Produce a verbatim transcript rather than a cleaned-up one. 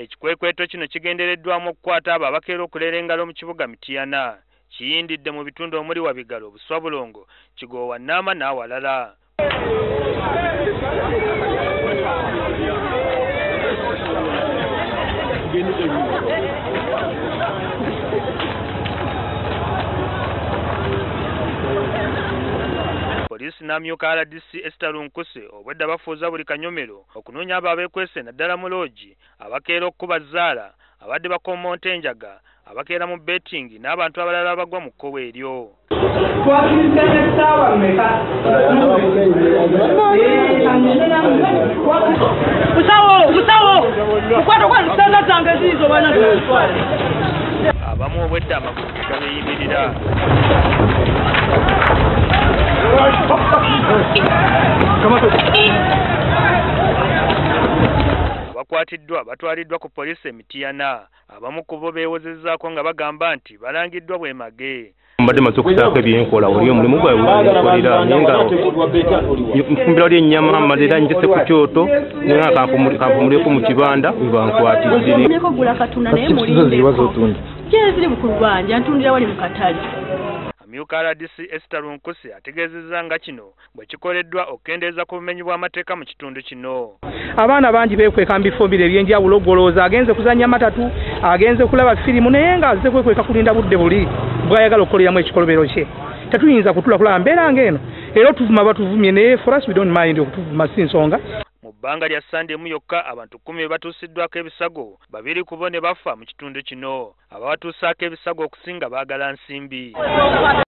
Ekikwekweto kino kigendereddwamu okukwata abo abakeera okuleera engalo mu kibuga Mityana. Kiyindidde mu bitundu omuli Wabigalo, Buswabulongo, Kigowa, Naama n'awalala. Poliisi n'amyuka R D C Esther Lunkuse obwedda bafuuza buli kanyomero okunoonya abo abeekwese naddala mu loogi abakeera okukuba zzaala abadde bakommonta enjaga abakeera mu betting n'abantu abalala abagwa mu kkobo eryo. Abamu obwedda amagulu gabeeyimirira. Bakwatiddwa batwaliddwa ku poliisi e Mityana. Abamu ku bo beewozezzaako nga bagamba nti balangiddwa bwemage. Mbadde maze okusaako ebyenkola oli omulimu gwawe gwakolera naye nga nfumbira oli ennyama malira njese ku kyoto naye nga kampumuleko mu kibanda webankwatidde. Kyeziri mukulu bwange antundira wali mu katale. Amyuka R D C Esther Lunkuse ategeezezza nga kino bwe kikoleddwa okukendeeza ku bumenyi bw'amateeka mu kitundu kino. Abaana bangi beekweka mu bifo bire eby'enjawulo golooza agenze kuzannya matatu agenze kulaba firimu naye nga azze kwekweka kulinda budde buli bw'ayagala okukoleramu ekikolobero kye. Tetuyinza kutula kulaba mbeera ng'eno era otuvuma batuvumye naye for us we don't mind okutuvuma si nsonga. Mu bbanga lya Sande emu yokka abantu kkumi be batuusiddwako ebisago babiri ku bo ne bafa mu kitundu kino. Ababatuusaako ebisago okusinga baagala nsimbi.